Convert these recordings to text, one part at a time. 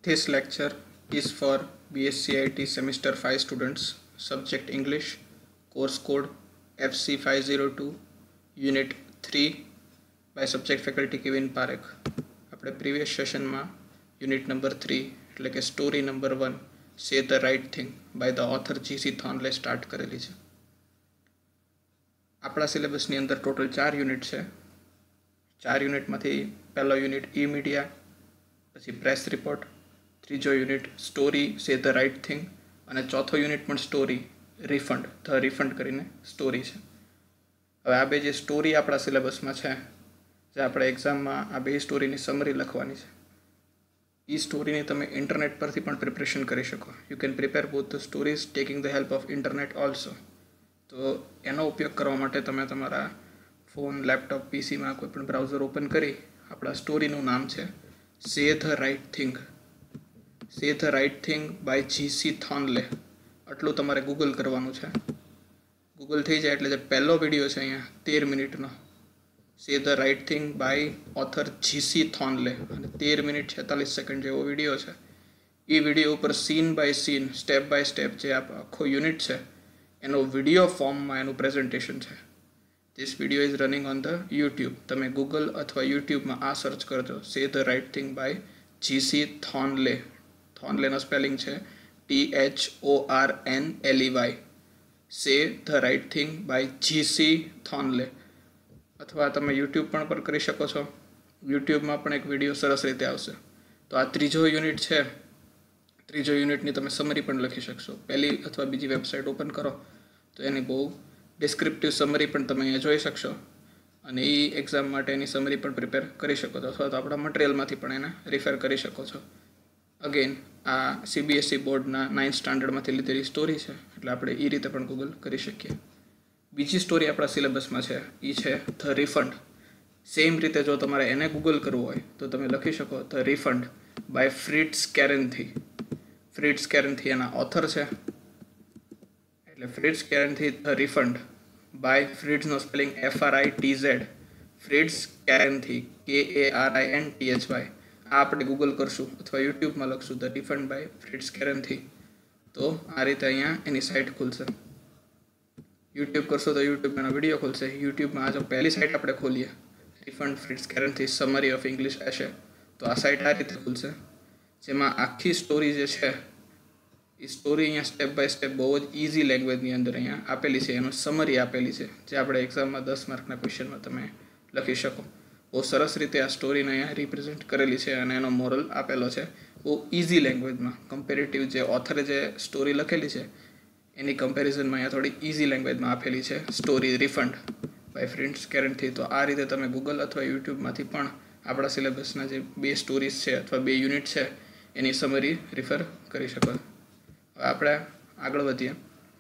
This lecture is for BSc IT Semester 5 students, subject English, course code FC502, Unit 3 by subject faculty Kevin Parekh. આપણે previous સેશનમાં unit number 3 એટલે કે story number 1 say the right thing by the author GC Thornley start કરેલી છે. આપણા સિલેબસની અંદર total 4 unit છે. 4 યુનિટમાંથી પહેલો યુનિટ ઈ મીડિયા, પછી પ્રેસ રિપોર્ટ, ત્રીજો unit story say the right thing અને ચોથો યુનિટ પણ સ્ટોરી રિફંડ ધ રિફંડ કરીને સ્ટોરી છે. હવે આ બે જે સ્ટોરી આપણા સિલેબસમાં છે, જે આપણે એક્ઝામમાં આ બે સ્ટોરીની સમરી લખવાની છે, એ સ્ટોરીની તમે ઇન્ટરનેટ પરથી પણ પ્રિપરેશન કરી શકો. You can prepare both the stories taking the help of internet also. તો એનો ઉપયોગ કરવા માટે તમે તમારા ફોન, લેપટોપ, પીસીમાં કોઈ પણ બ્રાઉઝર ઓપન કરી આપણા સ્ટોરીનું નામ છે say the right thing, say the right thing by GC Thornley, આટલું તમારે ગૂગલ કરવાનું છે. ગૂગલ થઈ જાય એટલે જે પહેલો વિડીયો છે અહીંયા 13 મિનિટનો, say the right thing by author GC Thornley, અને 13 મિનિટ 46 સેકન્ડ જેવો વિડીયો છે. એ વિડીયો ઉપર scene by scene, step by step જે આખો યુનિટ છે એનો વિડીયો ફોર્મમાં એનું પ્રેઝન્ટેશન છે. This video is running on the YouTube. તમે ગૂગલ અથવા યુટ્યુબમાં આ સર્ચ કરજો, say the right thing by GC Thornley. થોર્નલેનો સ્પેલિંગ છે THORNLEY, say the right thing by GC Thornley. અથવા તમે યુટ્યુબ પર કરી શકો છો. યુટ્યુબમાં પણ એક વિડીયો સરસ રીતે આવશે. તો આ ત્રીજો યુનિટ છે. ત્રીજો યુનિટની તમે સમરી પણ લખી શકશો. પહેલી અથવા બીજી વેબસાઇટ ઓપન કરો તો એની બહુ ડિસ્ક્રિપ્ટિવ સમરી પણ તમે અહીંયા જોઈ શકશો, અને એ એક્ઝામ માટે એની સમરી પણ પ્રિપેર કરી શકો છો, અથવા તો આપણા મટીરિયલમાંથી પણ એને રિફર કરી શકો છો. અગેન આ CBSE બોર્ડના 9th સ્ટાન્ડર્ડમાંથી લીધેલી સ્ટોરી છે, એટલે આપણે એ રીતે પણ ગૂગલ કરી શકીએ. બીજી સ્ટોરી આપણા સિલેબસમાં છે, એ છે ધ રિફંડ. સેમ રીતે જો તમારે એને ગૂગલ કરવું હોય તો તમે લખી શકો the refund by Fritz Karinthy. Fritz Karinthy એના ઓથર છે, એટલે Fritz Karinthy the refund by, ફ્રિટ્ઝનો spelling FRITZ, Fritz Karinthy KARINTHY. આ આપણે ગૂગલ કરશું અથવા યુટ્યુબમાં લખશું the refund by Fritz Karinthy, તો આ રીતે અહીંયા એની સાઇટ ખુલશે. યુટ્યુબ કરશો તો યુટ્યુબ એનો વિડીયો ખુલશે. યુટ્યુબમાં આ જો પહેલી સાઇટ આપણે ખોલીએ, refund Fritz Karinthy summary of English essay, તો આ સાઇટ આ રીતે ખુલશે, જેમાં આખી સ્ટોરી જે છે એ સ્ટોરી અહીંયા સ્ટેપ બાય સ્ટેપ બહુ જ ઇઝી લેંગ્વેજની અંદર અહીંયા આપેલી છે. એનું સમરી આપેલી છે, જે આપણે એક્ઝામમાં 10 માર્કના ક્વેશ્ચનમાં તમે લખી શકો. બહુ સરસ રીતે આ સ્ટોરીને અહીંયા રિપ્રેઝેન્ટ કરેલી છે, અને એનો મોરલ આપેલો છે બહુ ઇઝી લેંગ્વેજમાં. કમ્પેરેટિવ જે ઓથરે જે સ્ટોરી લખેલી છે એની કમ્પેરિઝનમાં અહીંયા થોડી ઇઝી લેંગ્વેજમાં આપેલી છે story refund by Fritz Karinthy. તો આ રીતે તમે ગૂગલ અથવા યુટ્યુબમાંથી પણ આપણા સિલેબસના જે બે સ્ટોરીઝ છે અથવા બે યુનિટ છે એની સમરી રિફર કરી શકો. હવે આપણે આગળ વધીએ.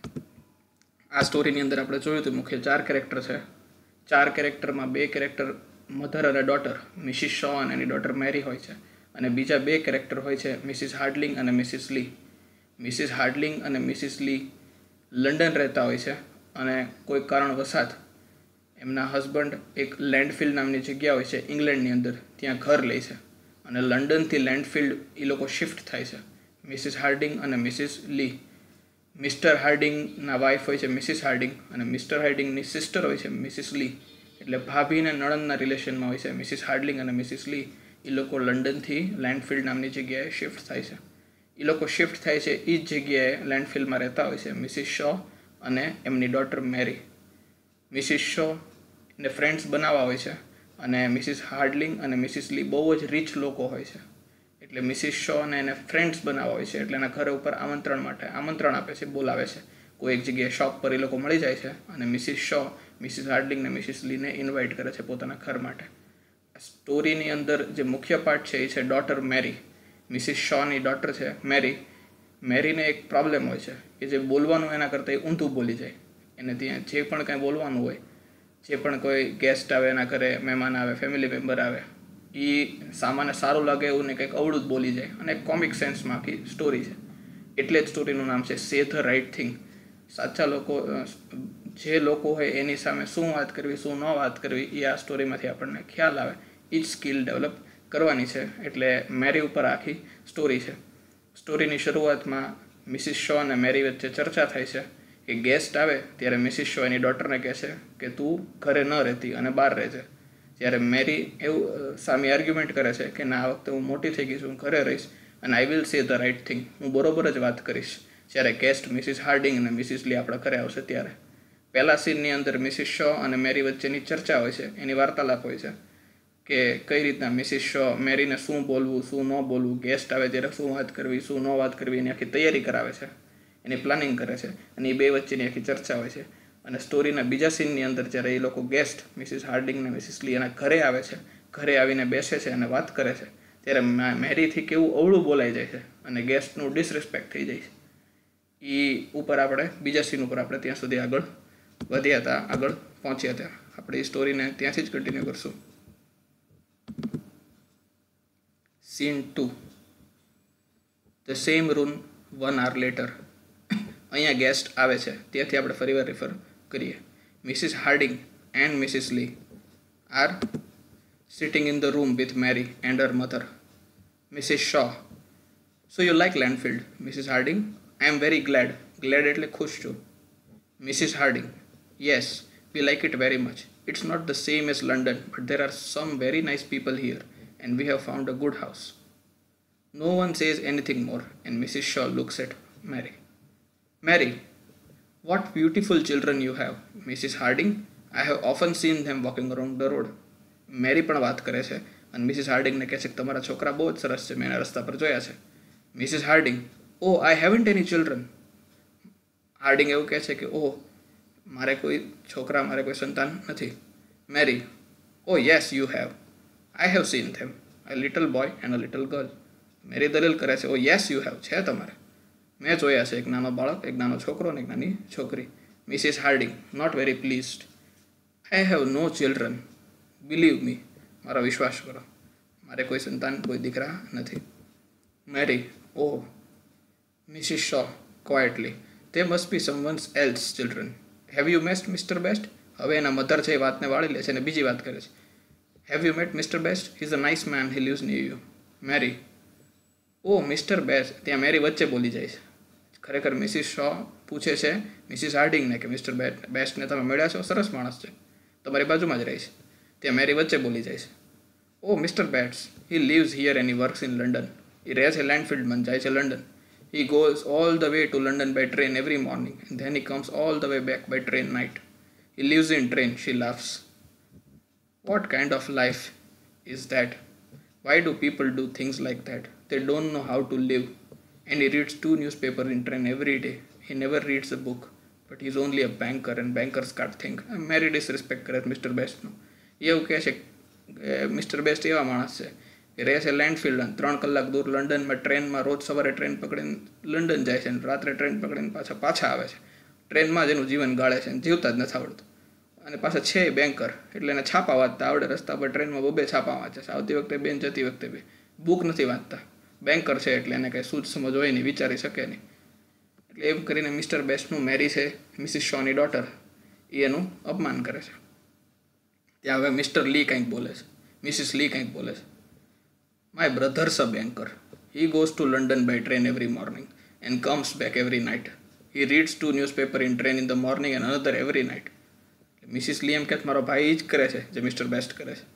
આ સ્ટોરીની અંદર આપણે જોયું તો મુખ્ય 4 કેરેક્ટર છે. 4 કેરેક્ટરમાં 2 કેરેક્ટર મધર અને ડોટર, મિસિસ શો અને એની ડોટર મેરી હોય છે, અને બીજા 2 કેરેક્ટર હોય છે મિસિસ હાર્ડલિંગ અને મિસિસ લી. મિસિસ હાર્ડલિંગ અને મિસિસ લી લંડન રહેતા હોય છે, અને કોઈ કારણવશાત એમના હસબન્ડ એક લેન્ડફિલ્ડ નામની જગ્યા હોય છે ઇંગ્લેન્ડની અંદર, ત્યાં ઘર લે છે, અને લંડનથી લેન્ડફિલ્ડ એ લોકો શિફ્ટ થાય છે, મિસિસ હાર્ડિંગ અને મિસિસ લી. મિસ્ટર હાર્ડિંગના વાઇફ હોય છે મિસિસ હાર્ડિંગ, અને મિસ્ટર હાર્ડિંગની સિસ્ટર હોય છે મિસિસ લી. એટલે ભાભી અને નણંદના રિલેશનમાં હોય છે મિસિસ હાર્ડલિંગ અને મિસિસ લી. એ લોકો લંડનથી લેન્ડફિલ્ડ નામની જગ્યાએ શિફ્ટ થાય છે. એ લોકો શિફ્ટ થાય છે એ જ જગ્યાએ લેન્ડફિલ્ડમાં રહેતા હોય છે મિસિસ શો અને એમની ડોટર મેરી. મિસિસ શો ને ફ્રેન્ડ્સ બનાવવા હોય છે, અને મિસિસ હાર્ડલિંગ અને મિસિસ લી બહુ જ રિચ લોકો હોય છે, એટલે મિસિસ શો અને એને ફ્રેન્ડ્સ બનાવવા હોય છે, એટલે એના ઘરે ઉપર આમંત્રણ માટે આમંત્રણ આપે છે, બોલાવે છે. કોઈ એક જગ્યાએ શોપ પર એ લોકો મળી જાય છે, અને મિસિસ શો મિસિસ હાર્ડલિંગ અને મિસિસ લીને ઇન્વાઇટ કરે છે પોતાના ઘર માટે. સ્ટોરીની અંદર જે મુખ્ય પાર્ટ છે એ છે ડોટર મેરી. મિસિસ શોની ડોટર છે મેરી. મેરીને એક પ્રોબ્લેમ હોય છે કે જે બોલવાનું એના કરતાં એ ઊંધું બોલી જાય. એને ત્યાં જે પણ કાંઈ બોલવાનું હોય, જે પણ કોઈ ગેસ્ટ આવે એના ઘરે, મહેમાન આવે, ફેમિલી મેમ્બર આવે, એ સામાન્ય સારું લાગે એવું ને કંઈક અવળું જ બોલી જાય, અને કોમિક સેન્સમાં આખી સ્ટોરી છે. એટલે જ સ્ટોરીનું નામ છે સે ધ રાઇટ થિંગ. સાચા લોકો, જે લોકો હોય એની સામે શું વાત કરવી, શું ન વાત કરવી, એ આ સ્ટોરીમાંથી આપણને ખ્યાલ આવે. એ જ સ્કિલ ડેવલપ કરવાની છે. એટલે મેરી ઉપર આખી સ્ટોરી છે. સ્ટોરીની શરૂઆતમાં મિસિસ શો અને મેરી વચ્ચે ચર્ચા થાય છે. કે ગેસ્ટ આવે ત્યારે મિસિસ શો એની ડોટરને કહે છે કે તું ઘરે ન રહેતી અને બહાર રહેજે. જ્યારે મેરી એવું સામે આર્ગ્યુમેન્ટ કરે છે કે ના, આ વખતે હું મોટી થઈ ગઈ છું, હું ઘરે રહીશ અને I will say the right thing, હું બરોબર જ વાત કરીશ. જ્યારે ગેસ્ટ મિસિસ હાર્ડિંગ અને મિસિસ લી આપણા ઘરે આવશે ત્યારે પહેલા સીનની અંદર મિસિસ શો અને મેરી વચ્ચેની ચર્ચા હોય છે, એની વાર્તાલાપ હોય છે કે કઈ રીતના મિસિસ શો મેરીને શું બોલવું, શું ન બોલવું, ગેસ્ટ આવે ત્યારે શું વાત કરવી, શું ન વાત કરવી, એની આખી તૈયારી કરાવે છે, એની પ્લાનિંગ કરે છે. અને એ બે વચ્ચેની આખી ચર્ચા હોય છે. અને સ્ટોરીના બીજા સીનની અંદર જ્યારે એ લોકો ગેસ્ટ મિસિસ હાર્ડિંગ અને મિસિસ લી એના ઘરે આવે છે, ઘરે આવીને બેસે છે અને વાત કરે છે, ત્યારે મેરીથી કેવું અવળું બોલાઈ જાય છે અને ગેસ્ટનું ડિસરિસ્પેક્ટ થઈ જાય છે. એ ઉપર આપણે બીજા સીન ઉપર આપણે ત્યાં સુધી આગળ વધ્યા હતા, આગળ પહોંચ્યા હતા. આપણે એ સ્ટોરીને ત્યાંથી જ કન્ટિન્યુ કરશું. Scene 2, the same room 1 hour later. અહીંયા ગેસ્ટ આવે છે, ત્યાંથી આપણે ફરીવાર રિફર કરીએ. Mrs Harding and Mrs Lee are sitting in the room with Mary and her mother. Mrs Shaw: so you like Landfield? Mrs Harding: I am very glad. Glad એટલે ખુશ છું. Mrs. Harding: Yes, we like it very much. It's not the same as London, but there are some very nice people here, and we have found a good house. No one says anything more, and Mrs. Shaw looks at Mary. Mary: What beautiful children you have. Mrs. Harding: I have often seen them walking around the road. મેરી પણ વાત કરે છે અને Mrs હાર્ડિંગને કહે છે કે તમારા છોકરા બહુ જ સરસ છે, મેં એના રસ્તા પર જોયા છે. Mrs Harding: Oh, I haven't any children. Harding એવું કહે છે કે મારે કોઈ સંતાન નથી. મેરી: Oh yes, you have. I have seen them. A little boy and a little girl. મેરી દલીલ કરે છે, yes you have. છે તમારે, મેં જોયા છે, એક નાનો બાળક, એક નાનો છોકરો અને એક નાની છોકરી. Mrs Harding: Not very pleased. I have no children. Believe me. મારો વિશ્વાસ કરો, મારે કોઈ સંતાન, કોઈ દીકરા નથી. મેરી: Oh. Mrs. Shaw quietly: They must be someone else's children. Have you met Mr. Best? હવે એના મધર છે એ વાતને વાળી લે છે અને બીજી વાત કરે છે. Have you met Mr. Best? He's a nice man. He lives near you. Mary: Oh, Mr. Best. ત્યાં મેરી વચ્ચે બોલી જાય છે. ખરેખર મિસિસ શો પૂછે છે મિસિસ હાર્ડિંગને કે મિસ્ટર બેસ્ટને તમે મળ્યા છો? સરસ માણસ છે, તમારી બાજુમાં જ રહે છે. ત્યાં મેરી વચ્ચે બોલી જાય છે. Oh, Mr. Best. He lives here and he works in London. એ રહે છે લેન્ડફિલ્ડમાં, જાય છે London. He goes all the way to London by train every morning, and then he comes all the way back by train night. He lives in train. She laughs. What kind of life is that? Why do people do things like that? They don't know how to live. And he reads 2 newspapers in train every day. He never reads a book, but he's only a banker, and bankers can't think. Mary disrespect કરે Mr બેસ્ટનો. એવું કહે છે mister best એવા માણસ છે કે રહે છે લેન્ડફિલ્ડ, 3 કલાક દૂર લંડનમાં ટ્રેનમાં રોજ સવારે ટ્રેન પકડીને લંડન જાય છે અને રાત્રે ટ્રેન પકડીને પાછા આવે છે. ટ્રેનમાં જ એનું જીવન ગાળે છે અને જીવતા જ નથી આવડતું. અને પાછા છે બેન્કર, એટલે એને છાપા વાંચતા આવડે. રસ્તા પર ટ્રેનમાં 2 છાપા વાંચે છે, આવતી વખતે 2 જતી વખતે 2. બુક નથી વાંચતા. બેન્કર છે એટલે એને કંઈ સૂઝ સમજ હોય નહીં, વિચારી શકે નહીં. એટલે એમ કરીને મિસ્ટર બેસ્ટનું મેરી છે મિસિસ શોની ડોટર, એ એનું અપમાન કરે છે. ત્યાં હવે મિસ્ટર લી કંઈક બોલે છે, મિસિસ લી કંઈક બોલે છે. My brother's a banker. He goes to London by train every morning and comes back every night. He reads 2 newspapers in train in the morning and another every night. Mrs Lee એમ કે મારો ભાઈ જ કરે છે જે mister best કરે છે.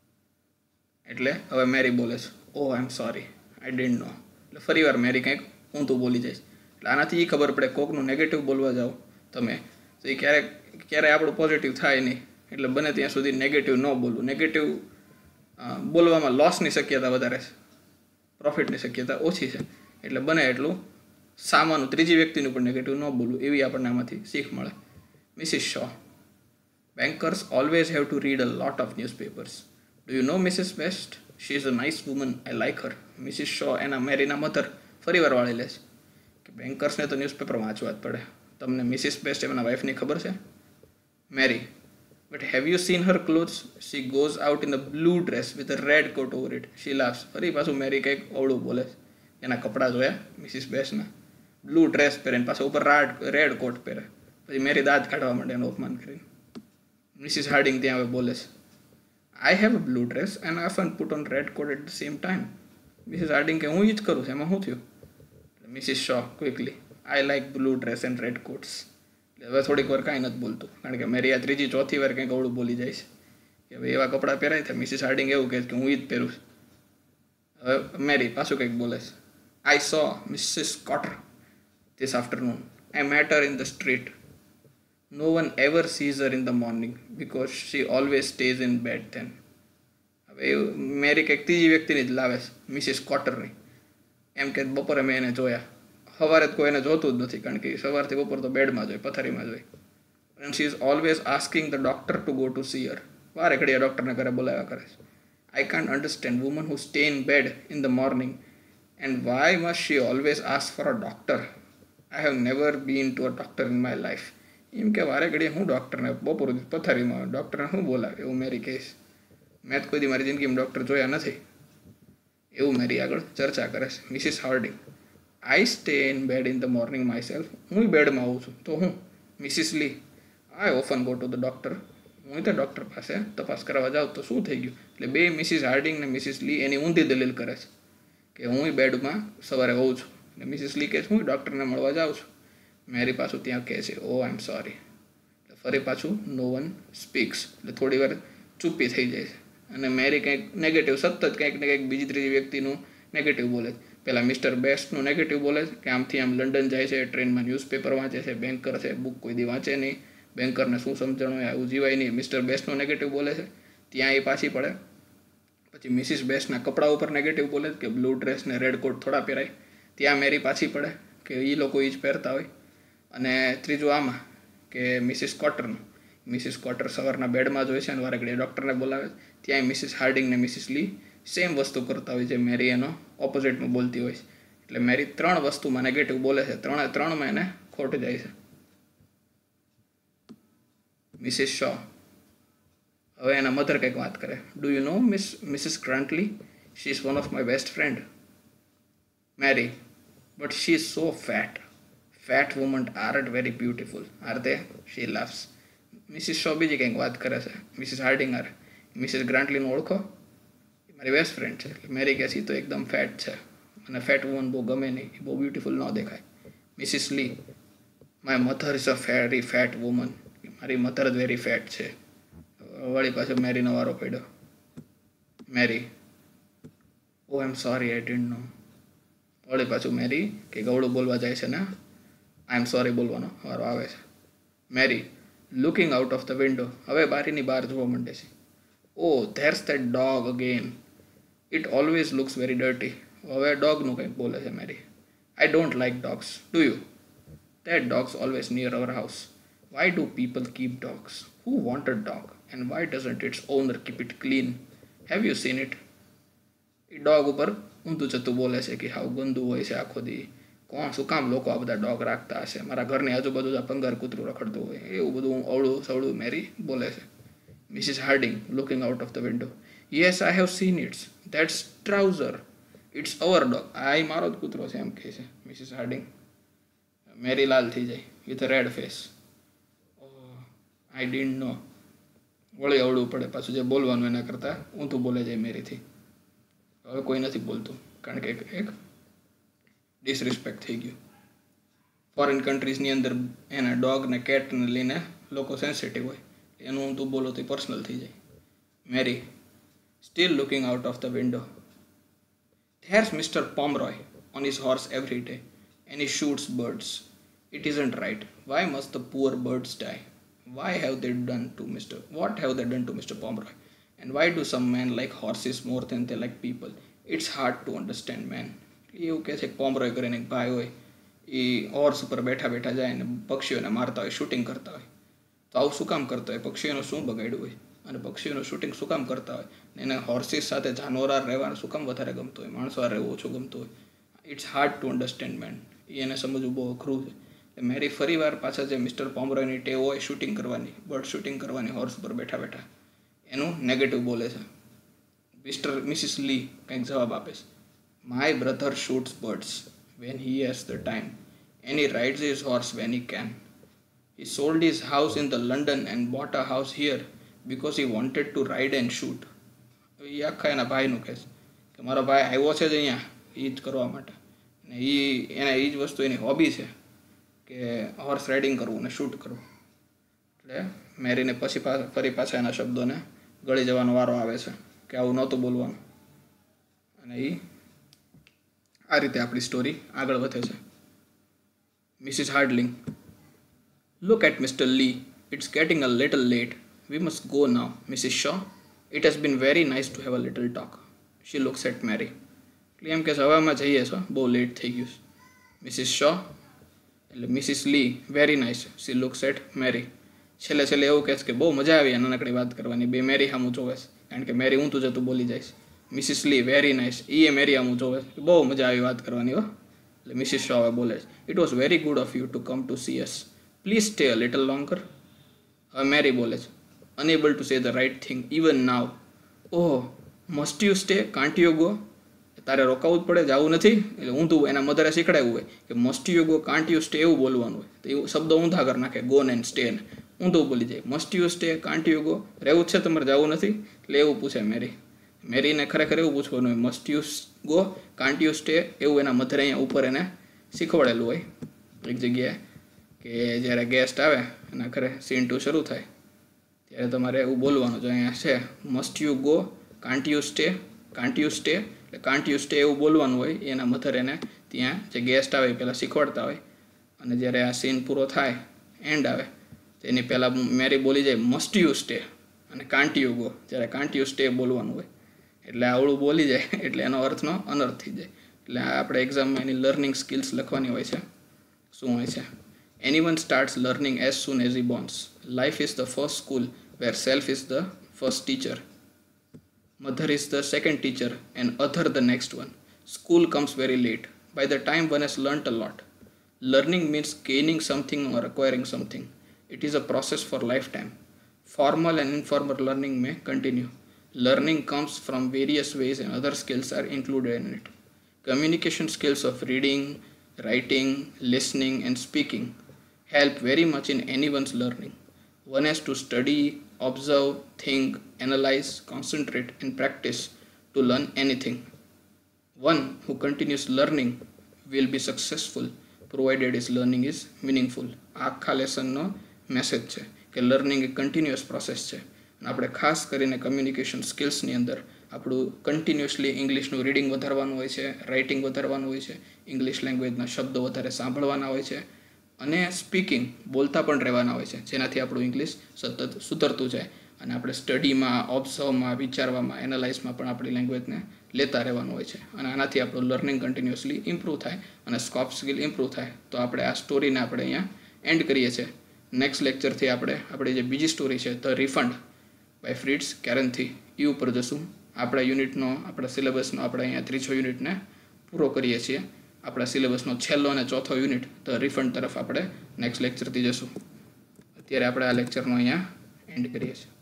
એટલે હવે મેરી બોલે છે, Oh, I'm sorry. I didn't know. એટલે ફરી વાર મેરી કંઈક ઊંધું બોલી જાય છે. એટલે આનાથી એ ખબર પડે કોકનું નેગેટિવ બોલવા જાઓ તમે તો એ ક્યારેય આપણું પોઝિટિવ થાય નહીં. એટલે બને ત્યાં સુધી નેગેટિવ ન બોલવું. નેગેટિવ બોલવામાં લોસની શક્યતા વધારે છે, પ્રોફિટની શક્યતા ઓછી છે. એટલે બને એટલું સામાનું, ત્રીજી વ્યક્તિનું પણ નેગેટિવ ન બોલવું, એવી આપણને આમાંથી શીખ મળે. Mrs Shaw: Bankers always have to read a lot of newspapers. Do you know Mrs. Best? She is a nice woman. I like her. Mrs Shaw એના મેરીના મધર ફરીવાર વાળી લે છે કે બેન્કર્સને તો ન્યૂઝપેપર વાંચવા જ પડે. તમને મિસિસ બેસ્ટ એમના વાઇફની ખબર છે? મેરી: But have you seen her clothes? She goes out in a blue dress with a red coat over it. She laughs. ફરી પાછું મેરી કંઈક અવળું બોલે છે. એના કપડાં જોયા મિસિસ બેસ્ટના? બ્લુ ડ્રેસ પહેરે ને પાછા ઉપર રેડ કોટ પહેરે. પછી મેરી દાંત કાઢવા માંડે એનું અપમાન કરીને. મિસિસ હાર્ડિંગ ત્યાં હવે બોલે છે, I have a blue dress and I often put on red coat at the same time. Mrs Harding કે હું એ જ કરું છું, એમાં શું થયું? Mrs Shaw quickly, I like blue dress and red coats. એટલે હવે થોડીક વાર કાંઈ નથી બોલતું, કારણ કે મેરી આ ત્રીજી ચોથી વાર કંઈક અવળું બોલી જાય છે કે ભાઈ એવા કપડાં પહેરાય છે. મિસિસ હાર્ડિંગ એવું કહે કે હું એ જ પહેરું છું. હવે મેરી પાછું કંઈક બોલે છે. I saw Mrs Cotter this afternoon. I met her in the street. No one ever sees her in the morning because she always stays in bed then. હવે મેરી કંઈક ત્રીજી વ્યક્તિની જ લાવે છે, મિસિસ કોટરની. એમ કે બપોરે મેં એને જોયા, સવારે તો કોઈ એને જોતું જ નથી, કારણ કે સવારથી બપોર તો બેડમાં જ હોય, પથારીમાં જ હોય. And she is always asking the doctor to go to see her. વારે ઘડીએ ડૉક્ટરને ઘરે બોલાવ્યા કરે છે. I can't understand woman who stay in bed in the morning and why must she always ask for a doctor. I have never been to a doctor in my life. એમ કે વારે ઘડીએ હું ડૉક્ટરને બપોર પથારીમાં ડૉક્ટરને શું બોલાવે, એવું મેરી કહીશ. મેં તો કોઈ દી મારી જિંદગીમાં ડૉક્ટર જોયા નથી, એવું મેરી આગળ ચર્ચા કરે છે. Mrs Harding, I stay in bed in the morning myself. હું બેડમાં આવું છું તો હું. Mrs Lee, I often go to the doctor. હું તો ડૉક્ટર પાસે તપાસ કરવા જાઉં તો શું થઈ ગયું? એટલે બે મિસિસ હાર્ડિંગ ને મિસિસ લી એની ઊંધી દલીલ કરે છે કે હું બેડમાં સવારે હોઉં છું. એટલે મિસિસ લી કહે છે હું ડૉક્ટરને મળવા જાઉં છું. મેરી પાછું ત્યાં કહે છે ઓ આઈ એમ સોરી. એટલે ફરી પાછું નો વન સ્પીક્સ. એટલે થોડી વાર ચૂપી થઈ જાય છે અને મેરી કંઈક નેગેટિવ સતત કંઈક ને કંઈક બીજી ત્રીજી વ્યક્તિનું નેગેટિવ બોલે છે. પહેલાં મિસ્ટર બેસ્ટનું નેગેટિવ બોલે છે કે આમથી આમ લંડન જાય છે, ટ્રેનમાં ન્યૂઝપેપર વાંચે છે, બેન્કર છે, બુક કોઈ દી વાંચે નહીં, બેન્કરને શું સમજણ હોય આવું જીવાય નહીં. મિસ્ટર બેસ્ટનું નેગેટિવ બોલે છે, ત્યાં એ પાછી પડે. પછી મિસિસ બેસ્ટના કપડા ઉપર નેગેટિવ બોલે કે બ્લુ ડ્રેસ ને રેડ કોટ થોડા પહેરાય, ત્યાં મેરી પાછી પડે કે એ લોકો એ જ પહેરતા હોય. અને ત્રીજું આમાં કે મિસિસ કોટરનું, મિસિસ કોટર સવારના બેડમાં જ હોય છે અને વારે ઘડીએ ડૉક્ટરને બોલાવે, ત્યાં મિસિસ હાર્ડિંગ ને મિસિસ લી સેમ વસ્તુ કરતા હોય છે, મેરી એનો ઓપોઝિટમાં બોલતી હોય છે. એટલે મેરી ત્રણ વસ્તુમાં નેગેટિવ બોલે છે, ત્રણમાં એને ખોટ જાય છે. મિસિસ શો, હવે એના મધર કંઈક વાત કરે. Do you know Mrs Grantly? She is one of my best friend. Mary, but she is so fat. Fat woman aren't very beautiful are they? She laughs. Mrs Shaw બીજી કંઈક વાત કરે છે. મિસિસ હાર્ડિંગ આર, મિસિસ ગ્રાન્ટલીનું ઓળખો? એ મારી best friend છે. એટલે મેરી કહે છે તો એકદમ ફેટ છે અને ફેટ વુમન બહુ ગમે નહીં, એ બહુ બ્યુટિફુલ ન દેખાય. Mrs Lee, my mother is a very fat woman. મારી મધર જ વેરી ફેટ છે. વળી પાછો મેરીનો વારો પડ્યો. Mary, oh I am sorry I didn't know. વળી પાછું મેરી કે ગવડું બોલવા જાય છે ને આઈ એમ સોરી બોલવાનો વારો આવે છે. Mary, looking out of the window, હવે બારીની બહાર જોવા માંડે છે. Oh there's that dog again, it always looks very dirty. હવે ડોગનું કંઈક બોલે છે Mary. I don't like dogs, do you? That dogs always near our house. Why do people keep dogs? Who want a dog? And why doesn't its owner keep it clean? Have you seen it? એ dog ઉપર ઊંધું જતું બોલે છે કે હાવ ગંદુ હોય છે આખો દી. કોણ શું કામ લોકો આ બધા ડોગ રાખતા હશે? મારા ઘરની આજુબાજુ આ પંગાર કૂતરું રખડતું હોય, એવું બધું અવળું સવળું મેરી બોલે છે. Mrs Harding looking out of the window, yes I have seen it's. That's trouser. It's our dog. આ એ મારો જ કૂતરો છે એમ કહે છે મિસિસ હાર્ડિંગ. મેરી લાલ થઈ જાય with red face. I didn't know. વળી અવળું પડે પાછું, જે બોલવાનું એના કરતાં ઊંધું બોલે જાય મેરીથી. હવે કોઈ નથી બોલતું કારણ કે એક ડિસરિસ્પેક્ટ થઈ ગયું. ફોરેન કન્ટ્રીઝની અંદર એના ડોગ ને કેટને લઈને લોકો સેન્સિટિવ હોય, એનું ઊંધું બોલો તો પર્સનલ થઈ જાય. Mary, still looking out of the window, there's Mr Pomeroy on his horse every day and he shoots birds. It isn't right. Why must the poor birds die? What have they done to Mr. Pomeroy? And why do some men like horses more than they like people? It's hard to understand, man. એવું કહે છે પોમરોય કરીને એક ભાઈ હોય, એ horse ઉપર બેઠા બેઠા જાય ને પક્ષીઓને મારતા હોય, શૂટિંગ કરતા હોય. તો આવું શું કામ કરતા હોય? પક્ષીઓનું શું બગાડ્યું હોય અને પક્ષીઓનું શૂટિંગ શું કામ કરતા હોય? એને હોર્સીસ સાથે જાનવર રહેવાનું શું કામ વધારે ગમતું હોય, માણસો રહેવું ઓછું ગમતું હોય? It's hard to understand, men. એને સમજવું બહુ અઘરું છે. મેરી ફરી વાર પાછા જે મિસ્ટર પોમરોયની ટેવ હોય શૂટિંગ કરવાની, બર્ડ શૂટિંગ કરવાની હોર્સ ઉપર બેઠા બેઠા, એનું નેગેટિવ બોલે છે. મિસિસ લી કંઈક જવાબ આપે છે. My brother shoots birds when he has the time and he rides his horse when he can. He sold his house in the London and bought a house here because he wanted to ride and shoot. એ આખા એના ભાઈનું કહે છે કે મારો ભાઈ આવ્યો છે જ અહીંયા એ જ કરવા માટે, ને એને એ જ વસ્તુ એની હોબી છે કે હોર્સ રાઇડિંગ કરવું ને શૂટ કરવું. એટલે મેરીને પછી ફરી પાછા એના શબ્દોને ગળી જવાનો વારો આવે છે કે આવું નહોતું બોલવાનું. અને એ આ રીતે આપણી સ્ટોરી આગળ વધે છે. Mrs Harding, look at Mr. Lee. It's getting a little late. We must go now. Mrs. Shaw, it has been very nice to have a little talk. She looks at Mary. એટલે એમ કે હવે અમે જઈએ છો, બહુ late થઈ ગયું. Mrs Shaw એટલે Mrs Lee, very nice. She looks at Mary. છેલ્લે એવું કહે છે કે બહુ મજા આવી નાનકડી વાત કરવાની. બે મેરી સામું જોવે છે કારણ કે મેરી ઊંધું જતું બોલી જાય છે. Mrs Lee, very nice. એ મેરી સામું જોવે છે, બહુ મજા આવી વાત કરવાની હો. એટલે મિસિસ શો હવે બોલે છે, it was very good of you to come to see us. Please stay a little longer. હવે મેરી બોલે છે, unable to say the right thing even now. Oh, must you stay, can't you go. તારે રોકાવું જ પડે, જવું નથી. એટલે ઊંધું એના મધરે શીખડાવ્યું હોય કે must you go, can't you stay એવું બોલવાનું હોય. તો એવું શબ્દ ઊંધા કરી નાખે, ગો ને સ્ટે ને ઊંધું બોલી જાય. Must you stay, can't you go, રહેવું જ છે તમારે, જવું નથી. એટલે એવું પૂછે મેરીને ખરેખર એવું પૂછવાનું હોય, must you go, can't you stay, એવું એના મધરે અહીંયા ઉપર એને શીખવાડેલું હોય એક જગ્યાએ કે જ્યારે ગેસ્ટ આવે એના ઘરે સીન 2 શરૂ થાય ત્યારે તમારે એવું બોલવાનું. જો અહીંયા છે must you go, can't you stay, can't you stay, એટલે કાન્ટ યુ સ્ટે એવું બોલવાનું હોય. એના મધર એને ત્યાં જે ગેસ્ટ આવે એ પહેલાં શીખવાડતા હોય. અને જ્યારે આ સીન પૂરો થાય, એન્ડ આવે, તો એની પહેલાં મેરી બોલી જાય મસ્ટ યુ સ્ટે, અને કાન્ટ યુ ગો જ્યારે કાન્ટ યુ સ્ટે બોલવાનું હોય. એટલે આવડું બોલી જાય એટલે એનો અર્થનો અનર્થ થઈ જાય. એટલે આપણે એક્ઝામમાં એની લર્નિંગ સ્કિલ્સ લખવાની હોય છે. શું હોય છે? Anyone starts learning as soon as he borns. Life is the first school where self is the first teacher. Mother is the second teacher and other the next one. School comes very late. By the time one has learnt a lot. Learning means gaining something or acquiring something. It is a process for lifetime. Formal and informal learning may continue. Learning comes from various ways and other skills are included in it. Communication skills of reading, writing, listening and speaking help very much in anyone's learning. One has to study, observe, think, analyze, concentrate and practice to learn anything. One who continues learning will be successful provided his learning is meaningful. આખા લેસનનો message છે કે learning એક continuous process છે. અને આપણે ખાસ કરીને communication સ્કિલ્સની અંદર આપણું કન્ટિન્યુઅસલી ઇંગ્લિશનું રીડિંગ વધારવાનું હોય છે, રાઇટિંગ વધારવાનું હોય છે, ઇંગ્લિશ લેંગ્વેજના શબ્દો વધારે સાંભળવાના હોય છે, અને સ્પીકિંગ બોલતા પણ રહેવાના હોય છે, જેનાથી આપણું ઇંગ્લિશ સતત સુધરતું જાય. અને આપણે સ્ટડીમાં, ઓબ્ઝર્વમાં, વિચારવામાં, એનાલાઇઝમાં પણ આપણી લેંગ્વેજને લેતા રહેવાનું હોય છે. અને આનાથી આપણું લર્નિંગ કન્ટિન્યુઅસલી ઇમ્પ્રૂવ થાય અને સ્કોપ સ્કિલ ઇમ્પ્રૂવ થાય. તો આપણે આ સ્ટોરીને આપણે અહીંયા એન્ડ કરીએ છીએ. નેક્સ્ટ લેક્ચરથી આપણે આપણી જે બીજી સ્ટોરી છે ધ રિફંડ બાય ફ્રિટ્સ કેરનથી એ ઉપર જશું. આપણા યુનિટનો, આપણા સિલેબસનો આપણે અહીંયા 3જો યુનિટને પૂરો કરીએ છીએ. આપણા સિલેબસનો છેલ્લો અને ચોથો યુનિટ ધ રિફંડ તરફ આપણે નેક્સ્ટ લેક્ચરથી જશું. અત્યારે આપણે આ લેક્ચરનો અહીંયા એન્ડ કરીએ છીએ.